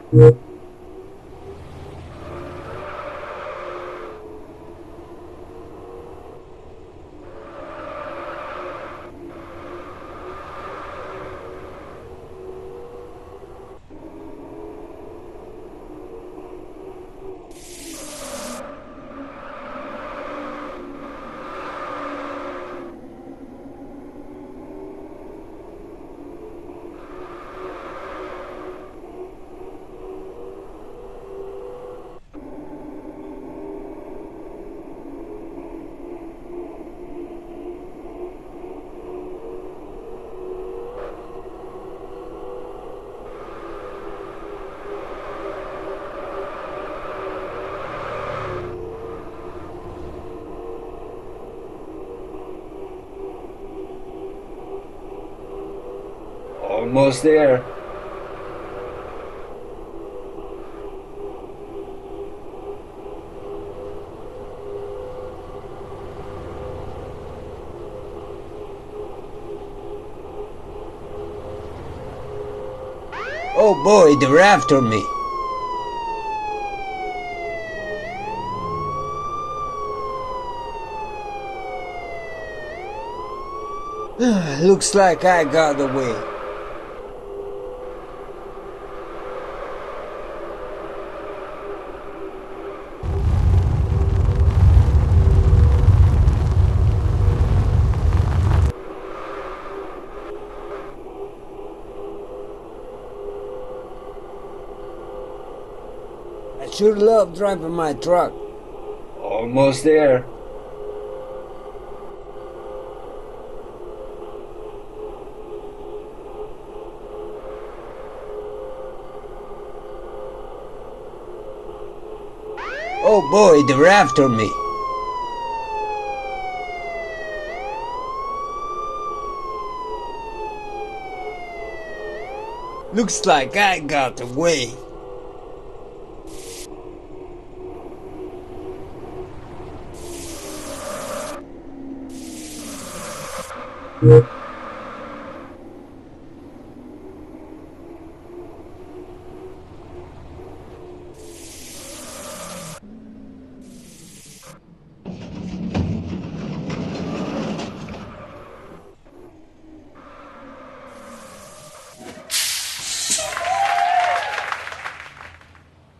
Almost there. Oh boy, they're after me. Looks like I got away. I sure love driving my truck. Almost there. Oh boy, they're after me. Looks like I got away. Yeah.